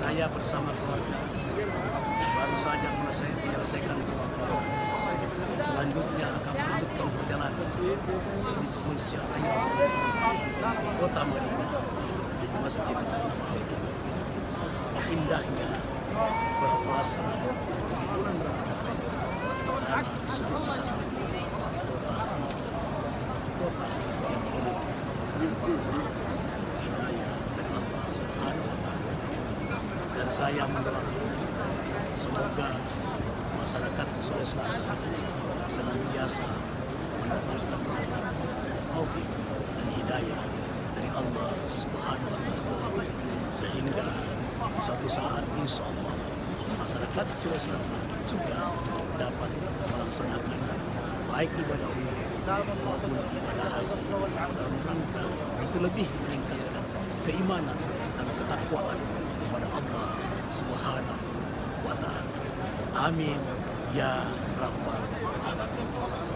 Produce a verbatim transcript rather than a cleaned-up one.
Saya bersama keluarga baru saja menyelesaikan, menyelesaikan dua keluarga. Selanjutnya akan melanjutkan perjalanan untuk menziarahi Rasulullah di kota Madinah, Masjid Nabawi. Indahnya berpuasa di bulan Ramadan karena suatu kota, kota yang penuh dengan hidayah dari Allah Subhanahu wa Ta'ala. Dan saya mendoakan semoga masyarakat Sulawesi Selatan senantiasa mendapatkan rahmat, taufik dan hidayah dari Allah Subhanahu wa Ta'ala, sehingga suatu saat insya Allah masyarakat Sulawesi Selatan juga dapat melaksanakan baik ibadah umroh maupun ibadah haji dalam rangka untuk lebih meningkatkan keimanan dan ketakwaan kepada Allah Subhanahu wa Ta'ala. Amin ya rabbal alamin.